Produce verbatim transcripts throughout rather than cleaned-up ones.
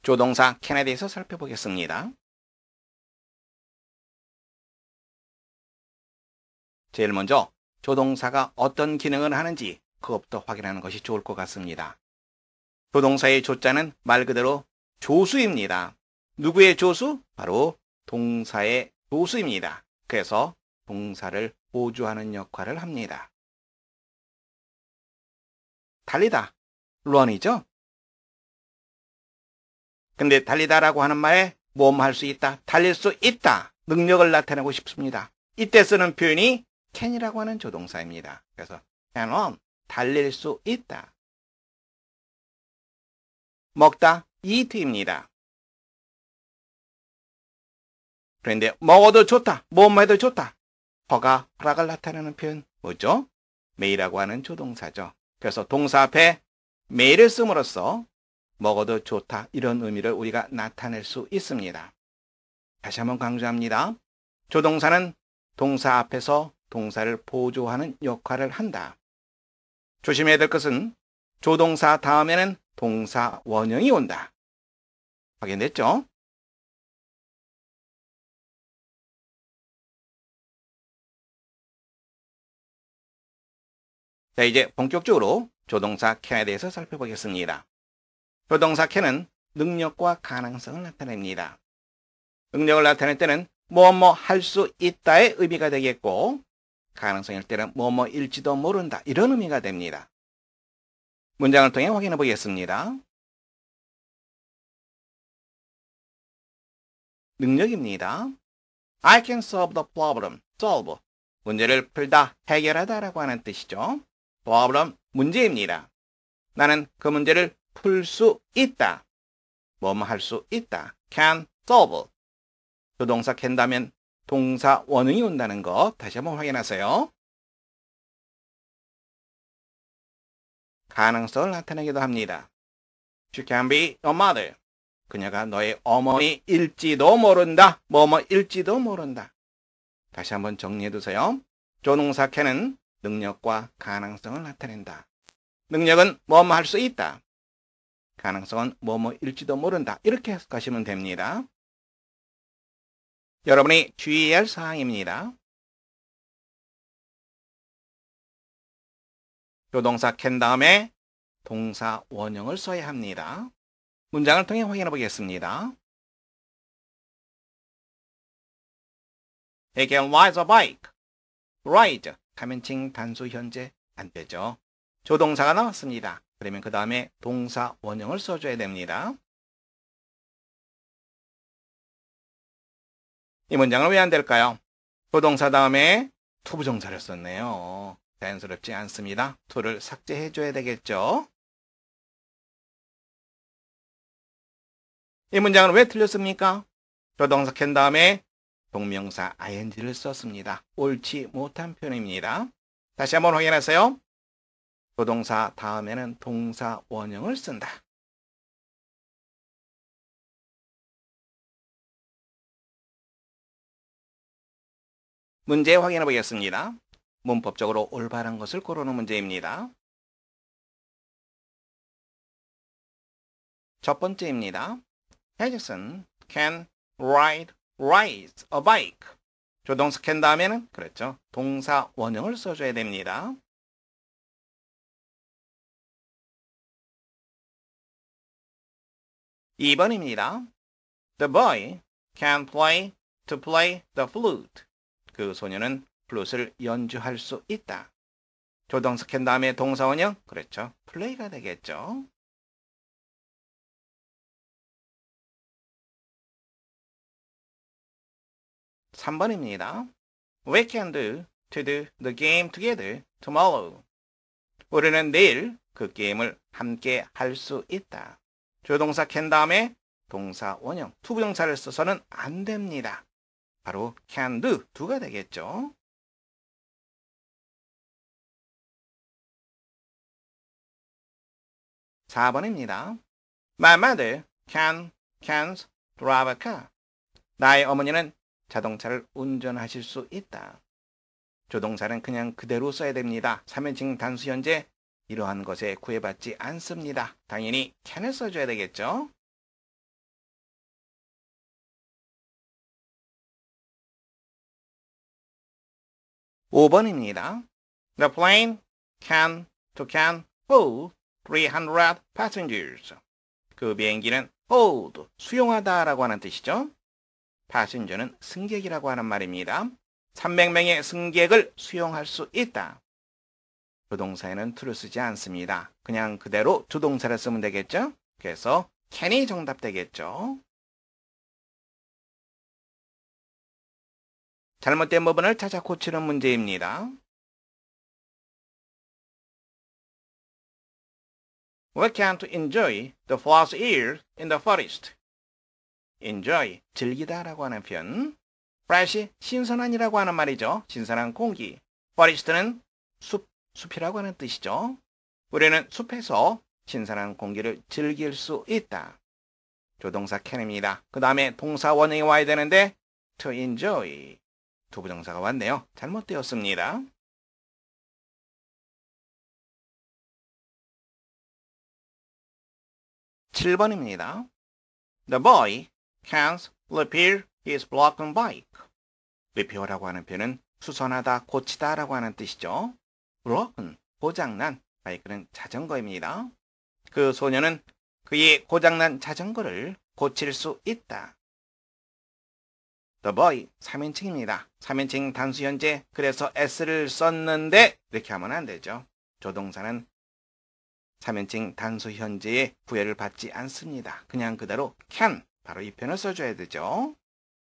조동사 can에 대해서 살펴보겠습니다. 제일 먼저 조동사가 어떤 기능을 하는지 그것부터 확인하는 것이 좋을 것 같습니다. 조동사의 조자는 말 그대로 조수입니다. 누구의 조수? 바로 동사의 조수입니다. 그래서 동사를 보조하는 역할을 합니다. 달리다, run이죠? 근데 달리다라고 하는 말에 뭐뭐 할 수 있다, 달릴 수 있다, 능력을 나타내고 싶습니다. 이때 쓰는 표현이 can이라고 하는 조동사입니다. 그래서 can run, 달릴 수 있다. 먹다, eat입니다. 그런데 먹어도 좋다, 뭐뭐 해도 좋다. 허가, 허락을 나타내는 표현 뭐죠? may라고 하는 조동사죠. 그래서 동사 앞에 may를 씀으로써 먹어도 좋다 이런 의미를 우리가 나타낼 수 있습니다. 다시 한번 강조합니다. 조동사는 동사 앞에서 동사를 보조하는 역할을 한다. 조심해야 될 것은 조동사 다음에는 동사 원형이 온다. 확인됐죠? 자, 이제 본격적으로 조동사 can에 대해서 살펴보겠습니다. 조동사 can은 능력과 가능성을 나타냅니다. 능력을 나타낼 때는 뭐뭐 할 수 있다의 의미가 되겠고, 가능성일 때는 뭐뭐일지도 모른다 이런 의미가 됩니다. 문장을 통해 확인해 보겠습니다. 능력입니다. I can solve the problem. solve. 문제를 풀다, 해결하다 라고 하는 뜻이죠. problem, 문제입니다. 나는 그 문제를 풀 수 있다. 뭐뭐 할 수 있다. can solve. 조동사 can 다면 동사 원형이 온다는 거 다시 한번 확인하세요. 가능성을 나타내기도 합니다. She can be your mother. 그녀가 너의 어머니일지도 모른다. 뭐뭐일지도 모른다. 다시 한번 정리해두세요. 조동사 can은 능력과 가능성을 나타낸다. 능력은 뭐뭐 할 수 있다. 가능성은 뭐뭐일지도 모른다. 이렇게 해석하시면 됩니다. 여러분이 주의해야 할 사항입니다. 조동사 can 다음에 동사 원형을 써야 합니다. 문장을 통해 확인해 보겠습니다. He can ride a bike. ride, 가면칭 단수 현재 안 되죠. 조동사가 나왔습니다. 그러면 그 다음에 동사 원형을 써줘야 됩니다. 이 문장은 왜 안 될까요? 조동사 다음에 투부정사를 썼네요. 자연스럽지 않습니다. to를 삭제해 줘야 되겠죠. 이 문장은 왜 틀렸습니까? 조동사 can 다음에 동명사 ing를 썼습니다. 옳지 못한 표현입니다. 다시 한번 확인하세요. 조동사 다음에는 동사 원형을 쓴다. 문제 확인해 보겠습니다. 문법적으로 올바른 것을 고르는 문제입니다. 첫 번째입니다. Harrison can ride, ride a bike. 조동사 can 다음에는 그렇죠. 동사 원형을 써줘야 됩니다. 이 번입니다. The boy can play to play the flute. 그 소녀는 플룻을 연주할 수 있다. 조동사 can 다음에 동사 원형, 그렇죠. play가 되겠죠. 삼 번입니다. We can do to do the game together tomorrow. 우리는 내일 그 게임을 함께 할 수 있다. 조동사 can 다음에 동사 원형, 투부정사를 써서는 안 됩니다. 바로 can do, do가 되겠죠. 사 번입니다. My mother can, can't drive a car. 나의 어머니는 자동차를 운전하실 수 있다. 조동사는 그냥 그대로 써야 됩니다. 삼인칭 단수 현재 이러한 것에 구애받지 않습니다. 당연히 can을 써줘야 되겠죠. 오 번입니다. The plane can to can hold three hundred passengers. 그 비행기는 hold, 수용하다라고 하는 뜻이죠. passenger는 승객이라고 하는 말입니다. 삼백 명의 승객을 수용할 수 있다. 조동사에는 to를 쓰지 않습니다. 그냥 그대로 조동사를 쓰면 되겠죠. 그래서 can이 정답 되겠죠. 잘못된 부분을 찾아 고치는 문제입니다. We can't enjoy the fresh air in the forest. enjoy, 즐기다라고 하는 표현. fresh, 신선한이라고 하는 말이죠. 신선한 공기. forest는 숲, 숲이라고 하는 뜻이죠. 우리는 숲에서 신선한 공기를 즐길 수 있다. 조동사 can입니다. 그 다음에 동사 원형이 와야 되는데 to enjoy. 두 부정사가 왔네요. 잘못되었습니다. 칠 번입니다. The boy can't repair his broken bike. repair라고 하는 표현은 수선하다, 고치다라고 하는 뜻이죠. broken, 고장난, 바이크는 자전거입니다. 그 소녀는 그의 고장난 자전거를 고칠 수 있다. The boy, 삼 인칭입니다. 삼 인칭 단수 현재, 그래서 s를 썼는데 이렇게 하면 안 되죠. 조동사는 삼 인칭 단수 현재의 부여를 받지 않습니다. 그냥 그대로 can, 바로 이 표현을 써줘야 되죠.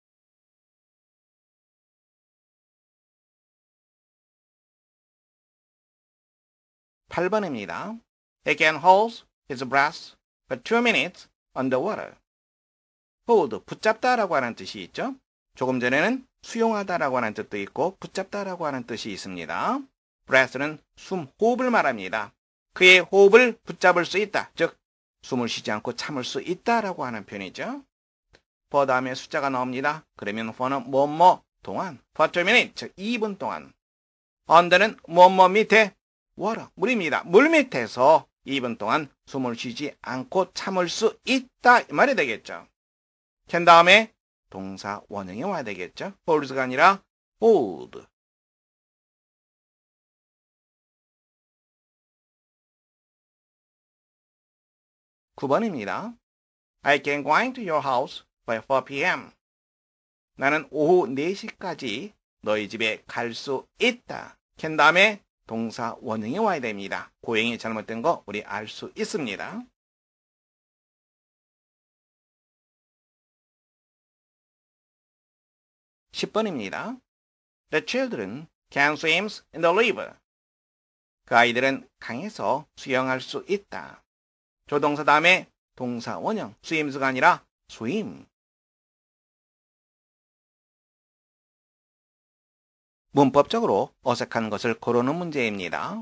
팔 번입니다. He can hold his breath for two minutes underwater. hold, 붙잡다라고 하는 뜻이 있죠. 조금 전에는 수용하다라고 하는 뜻도 있고 붙잡다라고 하는 뜻이 있습니다. breath는 숨, 호흡을 말합니다. 그의 호흡을 붙잡을 수 있다. 즉 숨을 쉬지 않고 참을 수 있다라고 하는 표현이죠. for 다음에 숫자가 나옵니다. 그러면 for는 뭐뭐 동안, for two minutes, 즉 이 분 동안. under는 뭐뭐 밑에, water, 물입니다. 물 밑에서 이 분 동안 숨을 쉬지 않고 참을 수 있다 이 말이 되겠죠. can 다음에 동사 원형이 와야 되겠죠. holds가 아니라 hold. 구 번입니다. I can go into your house by four p.m. 나는 오후 네 시까지 너희 집에 갈 수 있다. can 다음에 동사 원형이 와야 됩니다. 고행이 잘못된 거 우리 알 수 있습니다. 십 번입니다. The children can swim in the river. 그 아이들은 강에서 수영할 수 있다. 조동사 다음에 동사 원형, swims가 아니라 swim. 문법적으로 어색한 것을 고르는 문제입니다.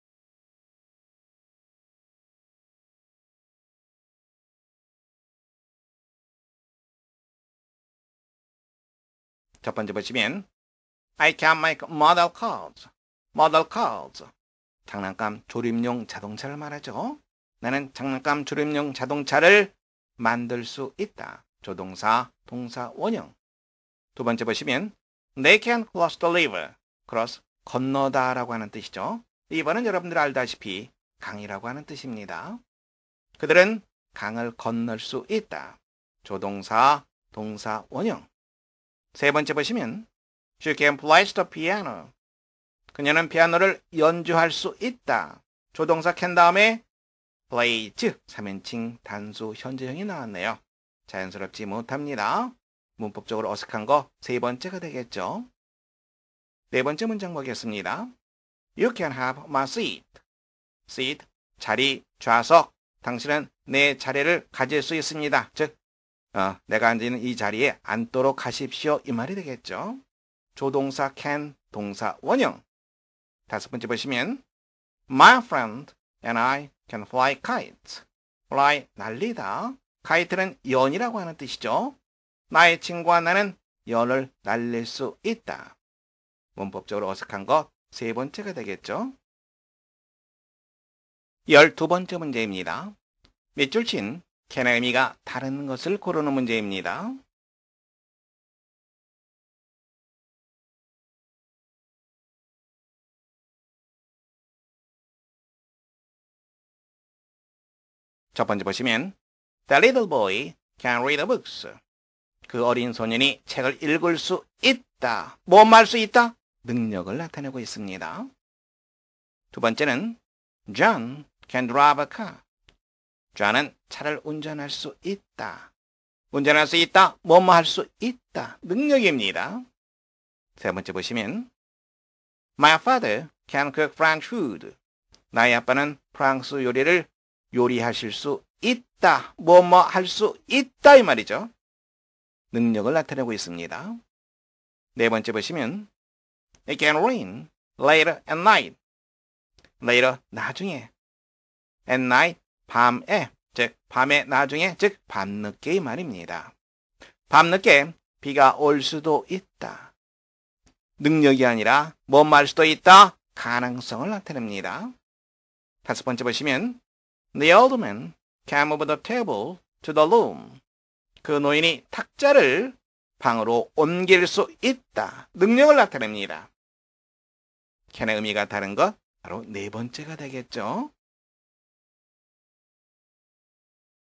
첫 번째 보시면 I can make model cars. model cars. 장난감 조립용 자동차를 말하죠. 나는 장난감 조립용 자동차를 만들 수 있다. 조동사, 동사 원형. 두 번째 보시면 They can cross the river. cross, 건너다 라고 하는 뜻이죠. 이번은 여러분들 알다시피 강이라고 하는 뜻입니다. 그들은 강을 건널 수 있다. 조동사, 동사 원형. 세 번째 보시면 She can play the piano. 그녀는 피아노를 연주할 수 있다. 조동사 can 다음에 plays, 삼 인칭 단수 현재형이 나왔네요. 자연스럽지 못합니다. 문법적으로 어색한 거 세 번째가 되겠죠. 네 번째 문장 보겠습니다. You can have my seat. seat, 자리, 좌석. 당신은 내 자리를 가질 수 있습니다. 즉, 어, 내가 앉아있는 이 자리에 앉도록 하십시오. 이 말이 되겠죠. 조동사 can, 동사 원형. 다섯 번째 보시면 My friend and I can fly kites. fly, 날리다. kite는 연이라고 하는 뜻이죠. 나의 친구와 나는 연을 날릴 수 있다. 문법적으로 어색한 것 세 번째가 되겠죠. 열두 번째 문제입니다. 밑줄 친 can의 의미가 다른 것을 고르는 문제입니다. 첫 번째 보시면 The little boy can read the books. 그 어린 소년이 책을 읽을 수 있다. 뭐뭐 할 수 있다? 능력을 나타내고 있습니다. 두 번째는 John can drive a car. John은 차를 운전할 수 있다. 운전할 수 있다. 뭐뭐 할 수 있다. 능력입니다. 세 번째 보시면 My father can cook French food. 나의 아빠는 프랑스 요리를 요리하실 수 있다. 뭐뭐 할 수 있다 이 말이죠. 능력을 나타내고 있습니다. 네 번째 보시면 It can rain later at night. later 나중에 at night 밤에 즉 밤에 나중에 즉 밤늦게 이 말입니다. 밤늦게 비가 올 수도 있다. 능력이 아니라 뭐 말 수도 있다. 가능성을 나타냅니다. 다섯 번째 보시면 The old man can move the table to the room. 그 노인이 탁자를 방으로 옮길 수 있다. 능력을 나타냅니다. can의 의미가 다른 것 바로 네 번째가 되겠죠.